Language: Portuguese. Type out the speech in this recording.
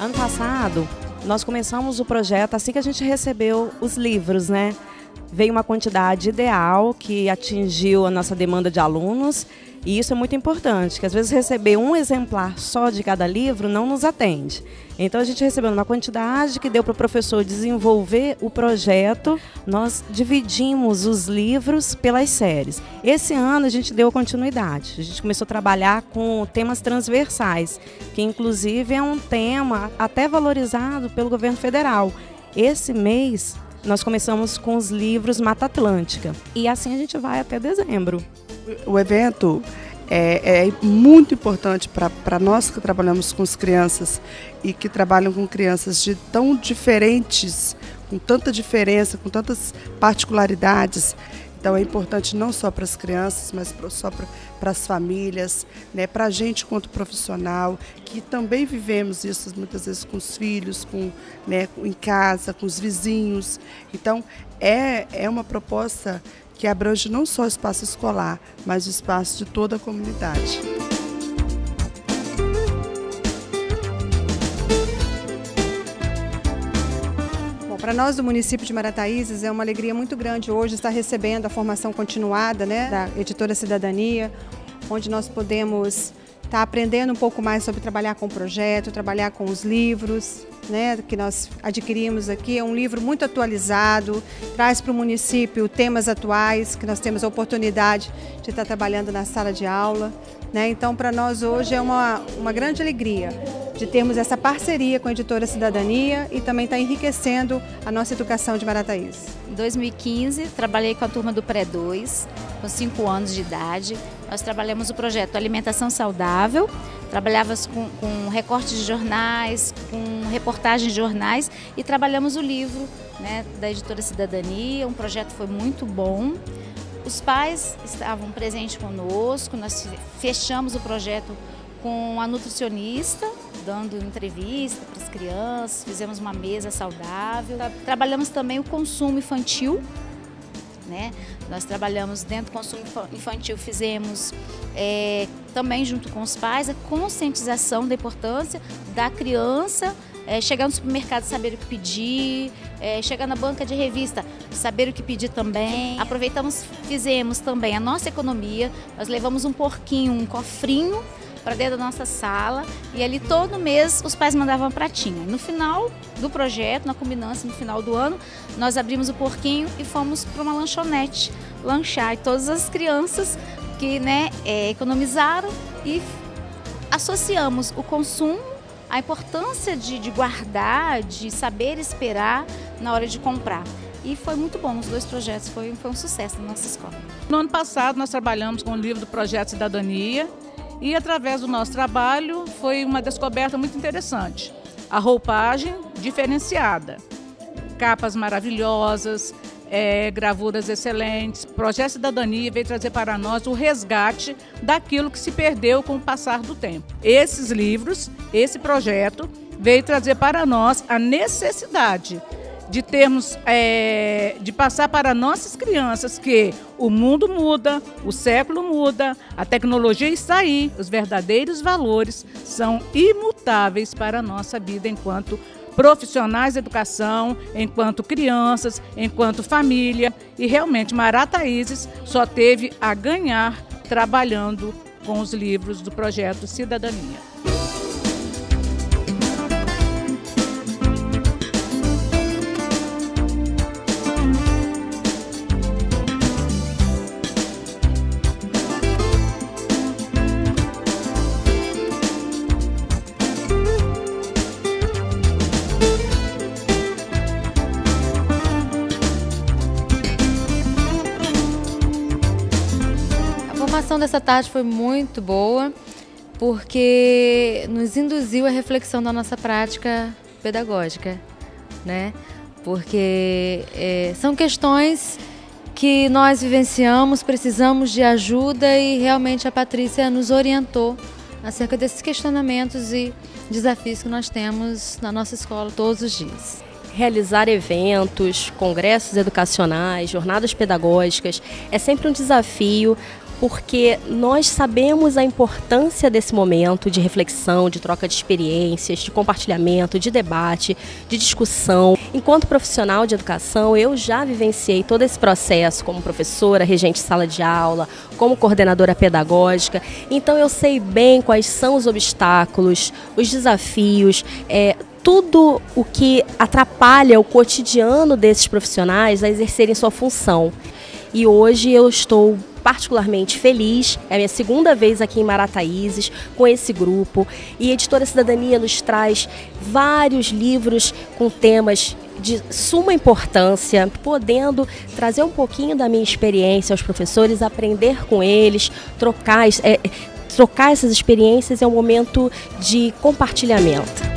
Ano passado, nós começamos o projeto assim que a gente recebeu os livros, né? Veio uma quantidade ideal que atingiu a nossa demanda de alunos, e isso é muito importante, que às vezes receber um exemplar só de cada livro não nos atende. Então a gente recebeu uma quantidade que deu para o professor desenvolver o projeto. Nós dividimos os livros pelas séries. Esse ano a gente deu continuidade, a gente começou a trabalhar com temas transversais, que inclusive é um tema até valorizado pelo governo federal. Esse mês nós começamos com os livros Mata Atlântica e assim a gente vai até dezembro. O evento é muito importante para nós que trabalhamos com as crianças e que trabalham com crianças de tão diferentes, com tanta diferença, com tantas particularidades. Então é importante não só para as crianças, mas só para as famílias, né, para a gente quanto profissional, que também vivemos isso muitas vezes com os filhos, né, em casa, com os vizinhos. Então é uma proposta que abrange não só o espaço escolar, mas o espaço de toda a comunidade. Para nós do município de Marataízes é uma alegria muito grande hoje estar recebendo a formação continuada, né, da Editora Cidadania, onde nós podemos estar aprendendo um pouco mais sobre trabalhar com o projeto, trabalhar com os livros, né, que nós adquirimos aqui. É um livro muito atualizado, traz para o município temas atuais, que nós temos a oportunidade de estar trabalhando na sala de aula, né? Então, para nós hoje é uma grande alegria de termos essa parceria com a Editora Cidadania e também está enriquecendo a nossa educação de Marataízes. Em 2015, trabalhei com a turma do Pré-2, com 5 anos de idade. Nós trabalhamos o projeto Alimentação Saudável, trabalhávamos com recortes de jornais, com reportagens de jornais e trabalhamos o livro, né, da Editora Cidadania. Um projeto foi muito bom. Os pais estavam presentes conosco, nós fechamos o projeto com a nutricionista, dando entrevista para as crianças, fizemos uma mesa saudável. Trabalhamos também o consumo infantil, né? Nós trabalhamos dentro do consumo infantil, fizemos também junto com os pais a conscientização da importância da criança chegar no supermercado, saber o que pedir, chegar na banca de revista, saber o que pedir também. Aproveitamos, fizemos também a nossa economia, nós levamos um porquinho, um cofrinho para dentro da nossa sala e ali todo mês os pais mandavam uma pratinha. No final do projeto, na culminância, no final do ano, nós abrimos o porquinho e fomos para uma lanchonete lanchar. E todas as crianças que, né, economizaram e associamos o consumo, a importância de guardar, de saber esperar na hora de comprar. E foi muito bom, os dois projetos foi um sucesso na nossa escola. No ano passado nós trabalhamos com o livro do Projeto Cidadania e através do nosso trabalho foi uma descoberta muito interessante. A roupagem diferenciada, capas maravilhosas, gravuras excelentes. O Projeto Cidadania veio trazer para nós o resgate daquilo que se perdeu com o passar do tempo. Esses livros, esse projeto veio trazer para nós a necessidade de termos, de passar para nossas crianças que o mundo muda, o século muda, a tecnologia está aí, os verdadeiros valores são imutáveis para a nossa vida enquanto profissionais de educação, enquanto crianças, enquanto família. E realmente Marataízes só teve a ganhar trabalhando com os livros do Projeto Cidadania. A formação dessa tarde foi muito boa, porque nos induziu à reflexão da nossa prática pedagógica, né? Porque são questões que nós vivenciamos, precisamos de ajuda e realmente a Patrícia nos orientou acerca desses questionamentos e desafios que nós temos na nossa escola todos os dias. Realizar eventos, congressos educacionais, jornadas pedagógicas é sempre um desafio porque nós sabemos a importância desse momento de reflexão, de troca de experiências, de compartilhamento, de debate, de discussão. Enquanto profissional de educação, eu já vivenciei todo esse processo como professora, regente de sala de aula, como coordenadora pedagógica. Então eu sei bem quais são os obstáculos, os desafios, tudo o que atrapalha o cotidiano desses profissionais a exercerem sua função. E hoje eu estou particularmente feliz, é a minha segunda vez aqui em Marataízes com esse grupo, e a Editora Cidadania nos traz vários livros com temas de suma importância, podendo trazer um pouquinho da minha experiência aos professores, aprender com eles, trocar essas experiências. É um momento de compartilhamento.